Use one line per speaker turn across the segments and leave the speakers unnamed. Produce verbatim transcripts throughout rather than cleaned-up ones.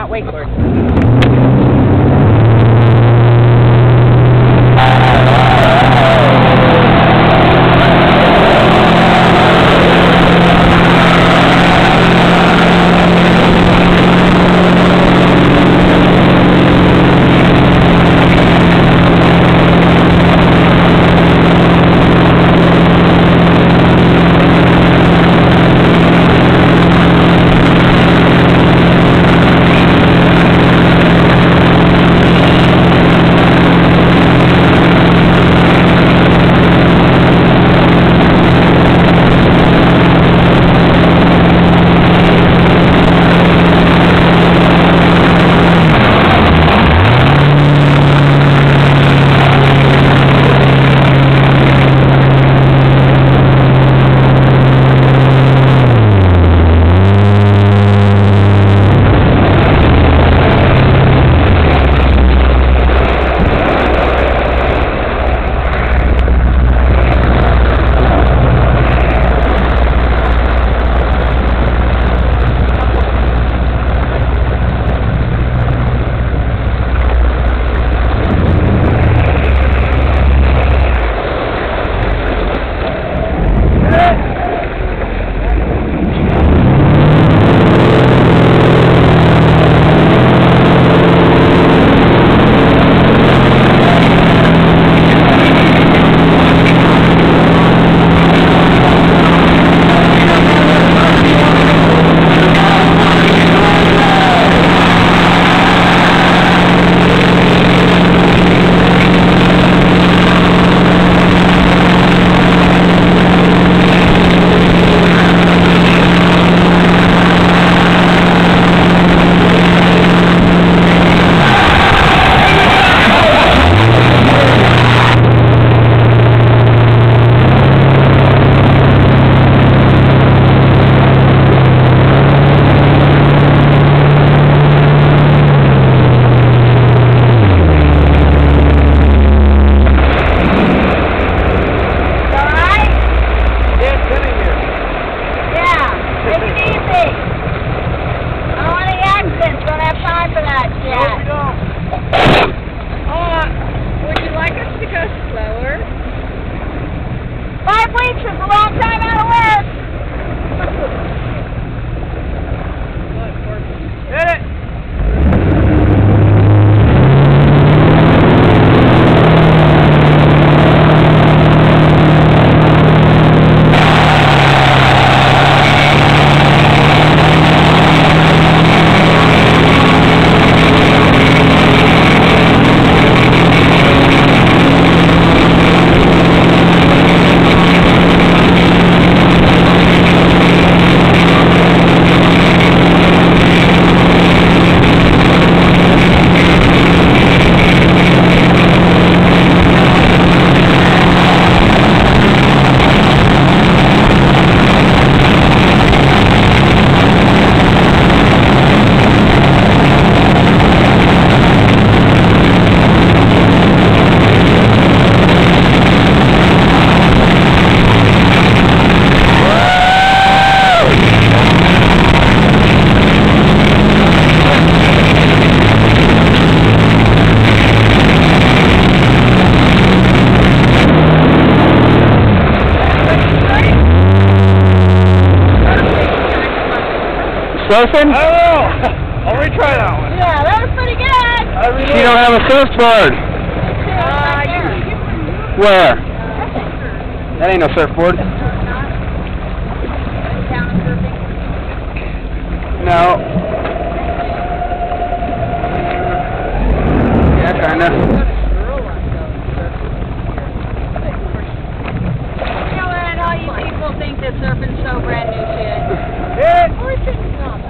Not wakeboard.
Surfing?
I don't know. I'll retry that one.
Yeah, that was pretty good.
I really
You don't have a surfboard.
Uh, you,
Where? That ain't no surfboard. No. Yeah, kinda.
You know what? All you people think that surfing's so brand new shit.
Yeah.
Of course it's not.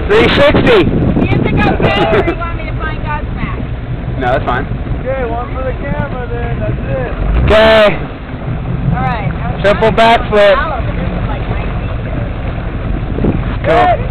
three sixty.
Music okay, or do you want me to find Godsmack?
No, that's fine.
Okay, one for the camera then, that's it.
Okay.
Alright.
Triple backflip. Cool.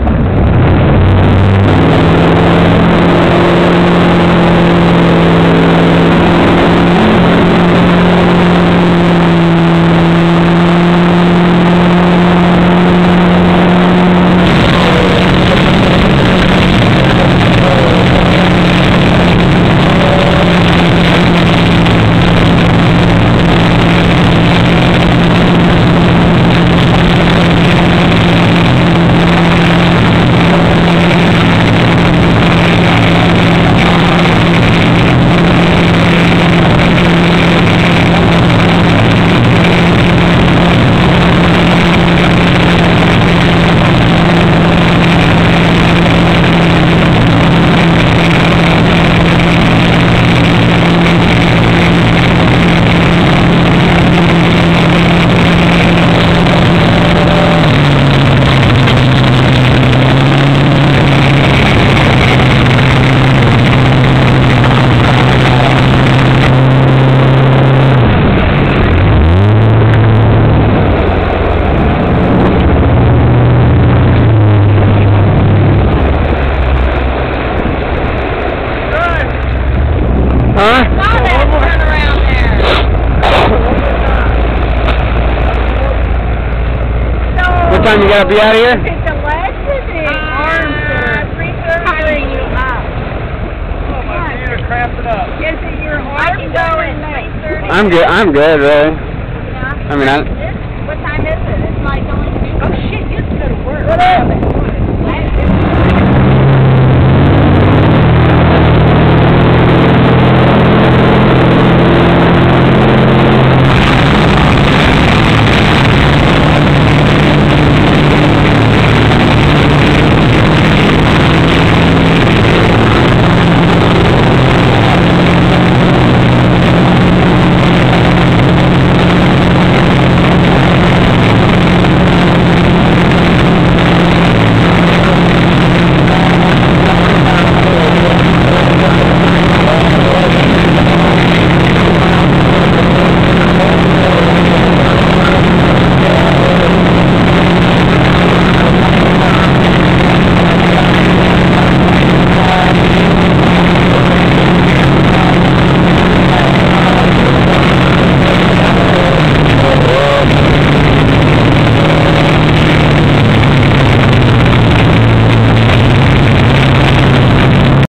Huh?
Turn around there. So,
What time you gotta be out of here?
Is it the legs or the arms that are tiring you up?
Oh, my feet are cramping up.
Is it your arms? I can go at nine thirty.
I'm good. I'm good, really.
Yeah.
I mean, I.
What time is it? It's like only two. Oh shit.